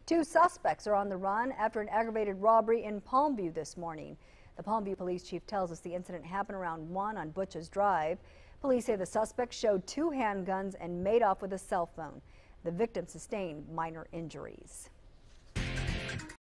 Two suspects are on the run after an aggravated robbery in Palmview this morning. The Palmview police chief tells us the incident happened around 1 on Butch's Drive. Police say the suspect showed 2 handguns and made off with a cell phone. The victim sustained minor injuries.